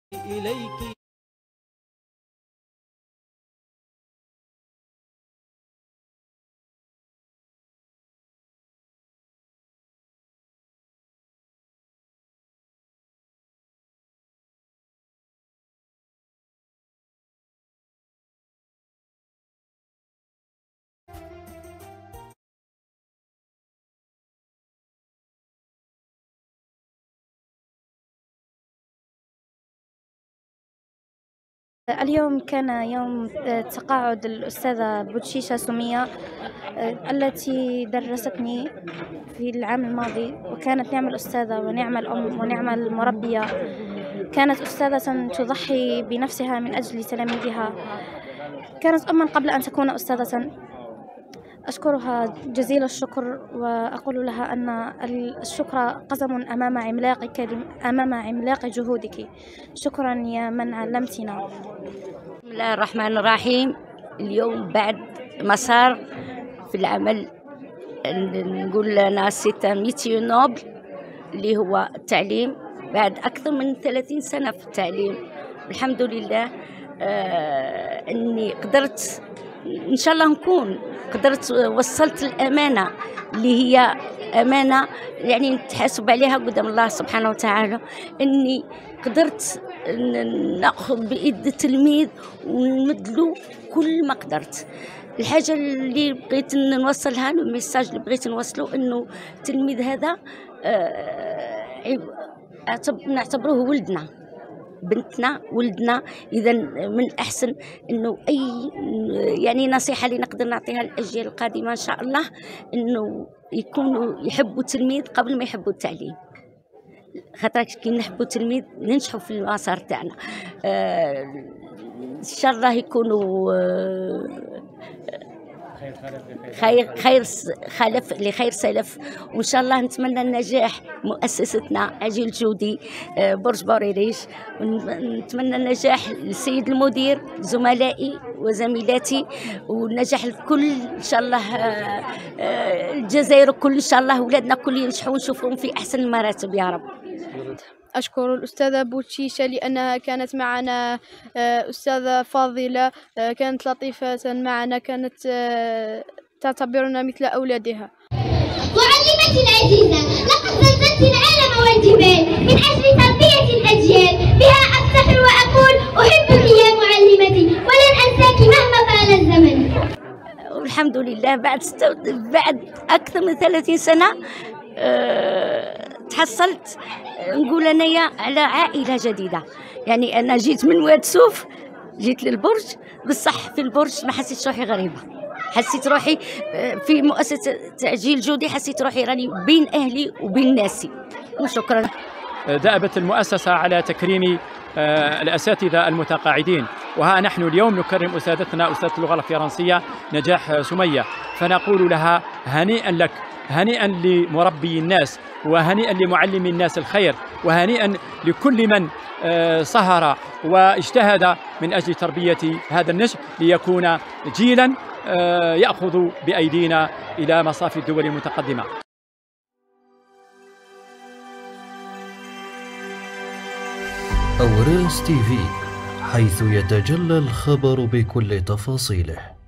إليك. اليوم كان يوم تقاعد الأستاذة بوتشيشة سمية التي درستني في العام الماضي، وكانت نعم الأستاذة ونعم الأم ونعم المربية. كانت أستاذة تضحي بنفسها من أجل تلاميذها، كانت أما قبل أن تكون أستاذة. أشكرها جزيل الشكر وأقول لها أن الشكر قسم أمام عملاق جهودك. شكرا يا من علمتنا. بسم الله الرحمن الرحيم. اليوم بعد مسار في العمل، نقول لنا سيتا ميتيو نوبل اللي هو التعليم، بعد أكثر من 30 سنة في التعليم. الحمد لله أني قدرت إن شاء الله قدرت وصلت الأمانة اللي هي أمانة يعني نتحاسب عليها قدام الله سبحانه وتعالى، أني قدرت نأخذ بإيد التلميذ ونمدلو كل ما قدرت. الحاجة اللي بغيت نوصلها له، الميساج اللي بغيت نوصله، أنه التلميذ هذا نعتبروه ولدنا، بنتنا، ولدنا. إذا من الأحسن أنه أي يعني نصيحة اللي نقدر نعطيها للأجيال القادمة إن شاء الله، أنه يكونوا يحبوا التلميذ قبل ما يحبوا التعليم، خاطر كي نحبوا التلميذ ننجحوا في المسار تاعنا. إن شاء الله يكونوا خير خلف لخير سلف، وإن شاء الله نتمنى النجاح مؤسستنا عجيل جودي برج بوريريش، ونتمنى النجاح للسيد المدير، زملائي وزميلاتي، والنجاح الكل إن شاء الله. الجزائر كل إن شاء الله، ولادنا كل ينجحوا ونشوفهم في أحسن المراتب يا رب. أشكر الأستاذة بوتشيشة لأنها كانت معنا أستاذة فاضلة، كانت لطيفة معنا، كانت تعتبرنا مثل أولادها. معلمتي العزيزة، لقد زلزلت العالم والجبال من أجل تربية الأجيال، بها أفتخر وأقول أحبك يا معلمتي ولن أنساك مهما طال الزمن. والحمد لله بعد أكثر من 30 سنة تحصلت نقول أنايا على عائلة جديدة. يعني أنا جيت من واد سوف، جيت للبرج، بصح في البرج ما حسيت روحي غريبة، حسيت روحي في مؤسسة عجيل جودي، حسيت روحي راني بين أهلي وبين ناسي. وشكرا. دأبت المؤسسة على تكريم الأساتذة المتقاعدين، وها نحن اليوم نكرم أستاذتنا أستاذة اللغة الفرنسية نجاح سمية، فنقول لها هنيئا لك، هنيئا لمربي الناس، وهنيئا لمعلمي الناس الخير، وهنيئا لكل من سهر واجتهد من أجل تربية هذا النشء ليكون جيلا يأخذ بأيدينا إلى مصاف الدول المتقدمة. أوراس تي في، حيث يتجلى الخبر بكل تفاصيله.